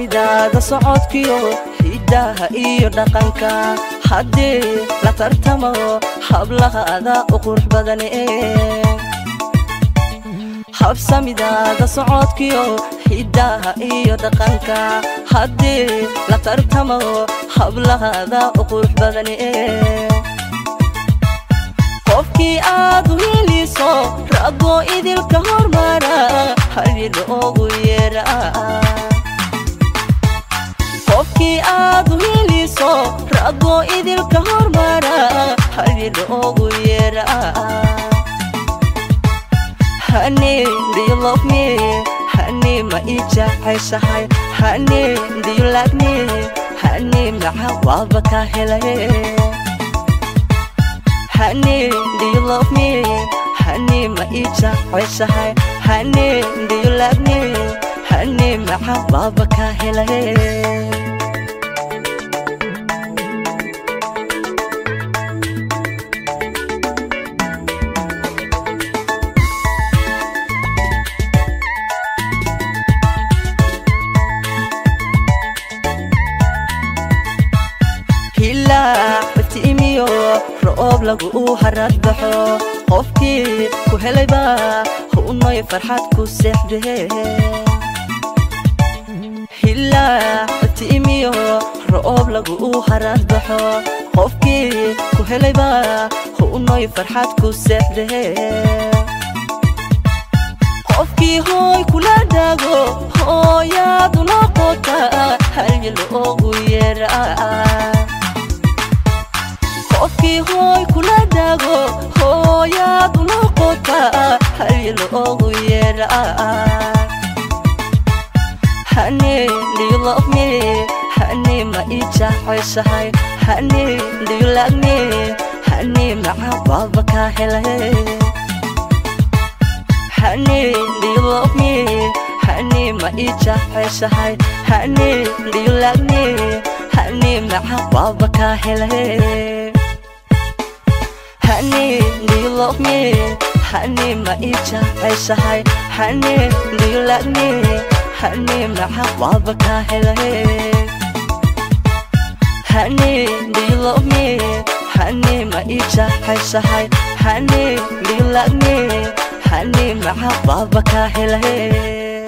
habsamidaada socodkiyo hidaha iyo dhaqanka haddii la tartamo hablahaada u qurux badan habsamidaada socodkiyo hidaha iyo dhaqanka haddii la tartamo hablahaada u qurux badan qofkii aad u heliso raggo idilka hormara halil ugu yeera qofkii aad u heliso raggo idilka hormara halil ugu yeera Honey, do you love me? Honey, ma ijeceshahay Honey, do you like me? Honey, maxaa waaba ka helay Honey, do you love me? Honey, ma ijeceshahay Honey, do you like me? Honey, maxaa waaba ka helay بتيميو رقاب لجو هرد بحو قفكي كهلي با هو ناي فرحتكو سحره هلا بتيميو رقاب لجو هرد بحو قفكي كهلي با هو ناي فرحتكو سحره قفكي هاي كلا داغو هاي يا دناقوتا هل يلوغو يرا qofkii hooy kula dago hooyadu noqota hal ugu yeera Honey, do you love me? Honey, ma ijeceshahay Honey, do you like me? Honey, maxaa waaba ka helay Honey, do you love me? Honey, ma ijeceshahay Honey, do you like me? Honey, maxaa waaba ka helay Honey, do you love me? Honey, ma ijeceshahay Honey, do you like me? Honey, maxaa waaba ka helay Honey, do you love me? Honey, ma ijeceshahay Honey, do you like me? Honey, maxaa waaba ka helay